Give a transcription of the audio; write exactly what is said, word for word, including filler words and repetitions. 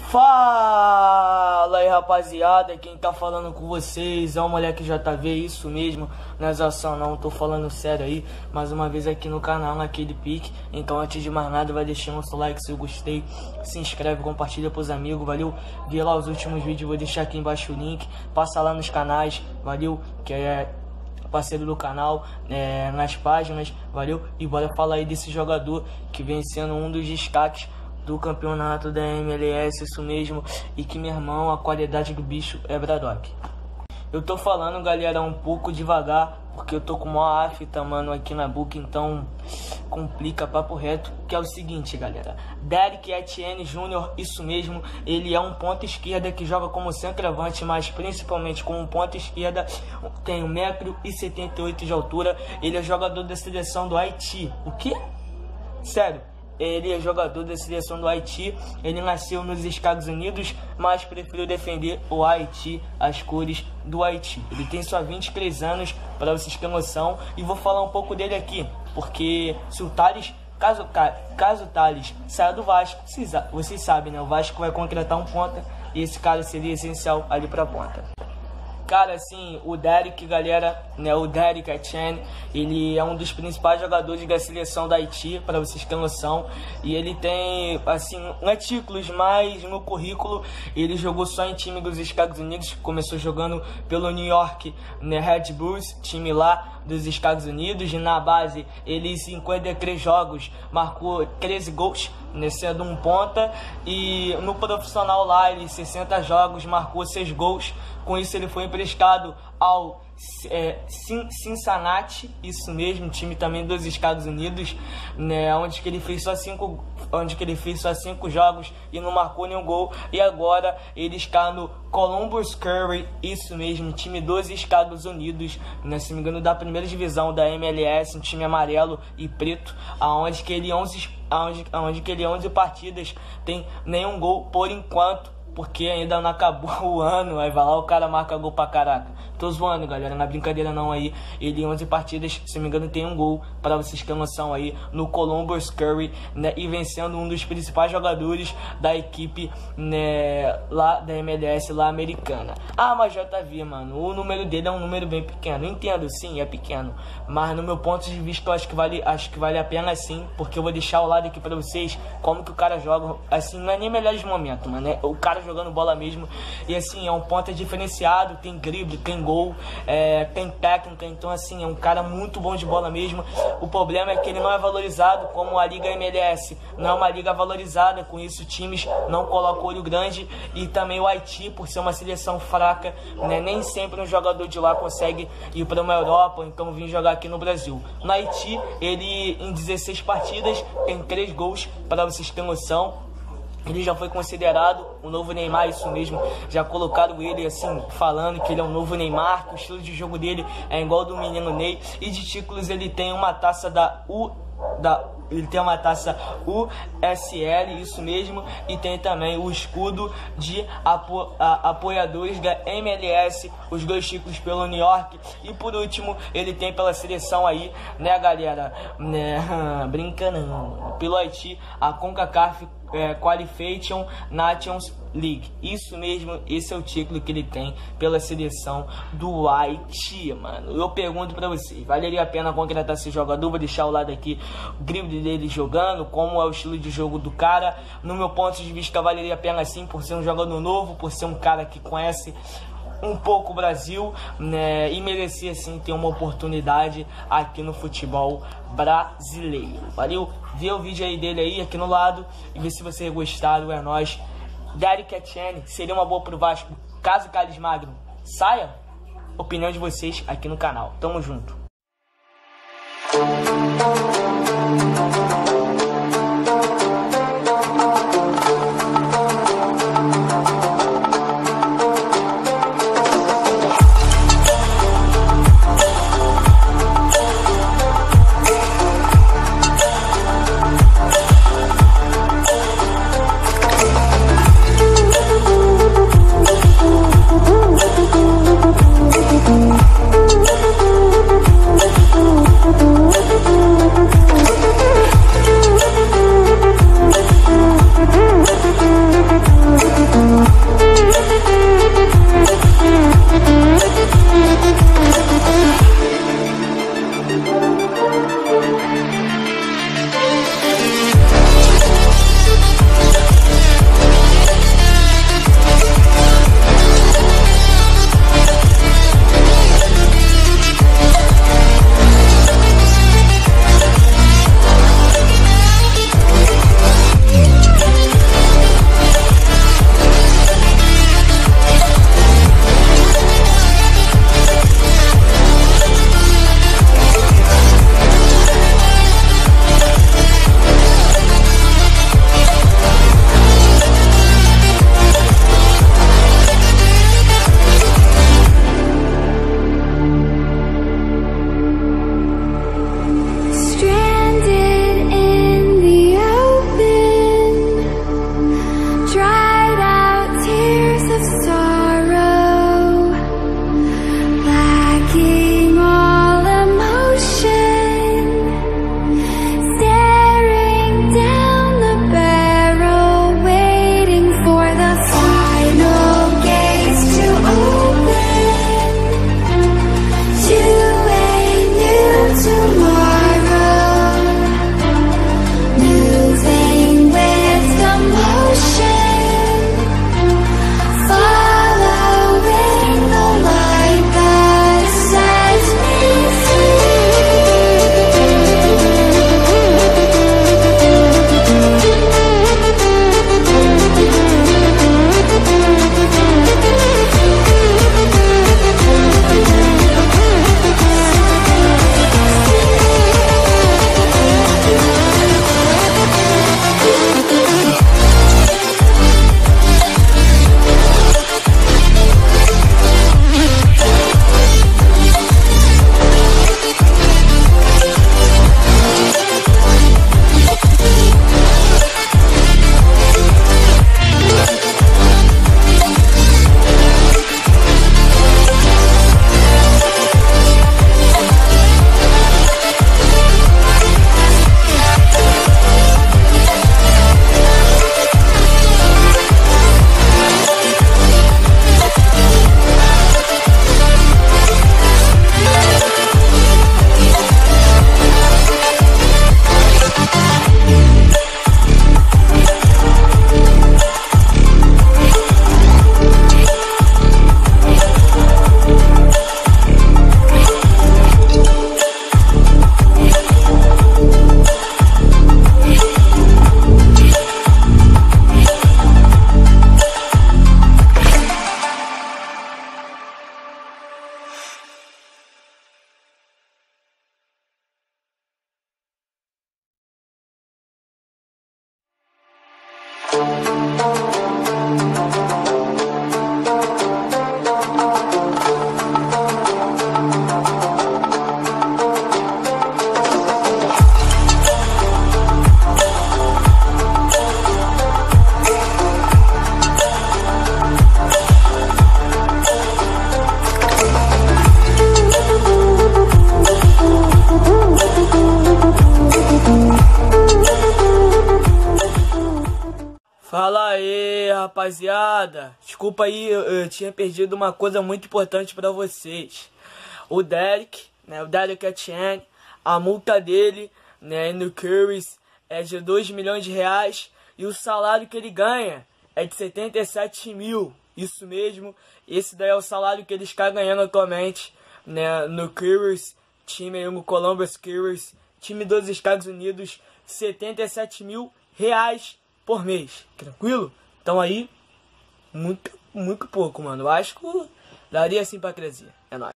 Fala aí, rapaziada, quem tá falando com vocês é o moleque J V, isso mesmo, não é zoação não, tô falando sério aí, mais uma vez aqui no canal, naquele pique. Então antes de mais nada, vai deixando o seu like se eu gostei, se inscreve, compartilha pros amigos, valeu? Vê lá os últimos vídeos, vou deixar aqui embaixo o link, passa lá nos canais, valeu? Que é parceiro do canal, é, nas páginas, valeu? E bora falar aí desse jogador que vem sendo um dos destaques do campeonato da M L S, isso mesmo, e que, meu irmão, a qualidade do bicho é Braddock. Eu tô falando, galera, um pouco devagar, porque eu tô com uma afta, mano, aqui na boca, então complica, papo reto, que é o seguinte, galera. Derrick Etienne Júnior, isso mesmo, ele é um ponta esquerda que joga como centroavante, mas principalmente como ponta esquerda, tem um metro e setenta e oito de altura, ele é jogador da seleção do Haiti. O quê? Sério? Ele é jogador da seleção do Haiti. Ele nasceu nos Estados Unidos, mas preferiu defender o Haiti, as cores do Haiti. Ele tem só vinte e três anos, para vocês terem noção. E vou falar um pouco dele aqui, porque se o Thales, caso, caso o Thales saia do Vasco, vocês, vocês sabem, né? O Vasco vai contratar um ponta e esse cara seria essencial ali para a ponta. Cara, assim, o Derrick, galera, né, o Derrick Etienne, ele é um dos principais jogadores da seleção da Haiti, para vocês terem noção. E ele tem, assim, artículos, mas no currículo ele jogou só em time dos Estados Unidos. Começou jogando pelo New York, né, Red Bulls, time lá dos Estados Unidos. E na base, ele em cinquenta e três jogos marcou treze gols, né, sendo um ponta. E no profissional lá, ele sessenta jogos, marcou seis gols. Com isso ele foi emprestado ao é, Cincinnati, isso mesmo, time também dos Estados Unidos, né, onde que ele fez só cinco, onde que ele fez só cinco jogos e não marcou nenhum gol. E agora ele está no Columbus Crew, isso mesmo, time dos Estados Unidos, né, se não me engano, da primeira divisão da M L S, um time amarelo e preto, aonde que ele onze, aonde, aonde que ele onze partidas tem nenhum gol por enquanto, porque ainda não acabou o ano. Aí vai lá, o cara marca gol pra caraca. Tô zoando, galera, não é brincadeira não aí. Ele em onze partidas, se não me engano, tem um gol, pra vocês terem noção aí, no Columbus Crew, né, e vencendo um dos principais jogadores da equipe, né, lá da M L S, lá americana. Ah, mas J V, mano, o número dele é um número bem pequeno. Entendo, sim, é pequeno, mas no meu ponto de vista eu acho que vale, acho que vale a pena sim, porque eu vou deixar o lado aqui pra vocês, como que o cara joga, assim, não é nem melhores momentos, mano, é o cara jogando bola mesmo. E assim, é um ponta diferenciado, tem drible, tem gol, é, tem técnica, então assim, é um cara muito bom de bola mesmo. O problema é que ele não é valorizado como a Liga M L S, não é uma liga valorizada, com isso times não colocam olho grande. E também o Haiti, por ser uma seleção fraca, né, nem sempre um jogador de lá consegue ir para uma Europa, ou então vir jogar aqui no Brasil. No Haiti, ele em dezesseis partidas tem três gols, para vocês terem noção. Ele já foi considerado o novo Neymar, isso mesmo. Já colocaram ele assim, falando que ele é o novo Neymar, que o estilo de jogo dele é igual ao do menino Ney. E de títulos ele tem uma taça da U... da Ele tem uma taça U S L, isso mesmo, e tem também o escudo de apo a, apoiadores da M L S, os dois títulos pelo New York. E por último, ele tem pela seleção aí, né, galera, né, brinca não, pelo Haiti, a CONCACAF é, Qualification Nations League. Isso mesmo, esse é o título que ele tem pela seleção do Haiti, mano. Eu pergunto pra vocês, valeria a pena contratar esse jogador? Vou deixar ao lado aqui o drible dele jogando, como é o estilo de jogo do cara. No meu ponto de vista, valeria a pena sim, por ser um jogador novo, por ser um cara que conhece um pouco o Brasil, né, e merecia sim ter uma oportunidade aqui no futebol brasileiro. Valeu? Vê o vídeo aí dele aí, aqui no lado, e vê se você gostaram. É nóis. Derrick Etienne seria uma boa pro Vasco caso o Carlos Magno saia? Opinião de vocês aqui no canal. Tamo junto. aí, rapaziada. Desculpa aí, eu, eu tinha perdido uma coisa muito importante pra vocês. O Derek, né, o Derek Etienne, a multa dele, né, no Curious é de dois milhões de reais e o salário que ele ganha é de setenta e sete mil. Isso mesmo, esse daí é o salário que ele está ganhando atualmente, né, no Curious, time aí, no Columbus Curious, time dos Estados Unidos, setenta e sete mil reais por mês, tranquilo? Então aí, muito, muito pouco, mano. Eu acho que daria assim pra crescer. É nóis.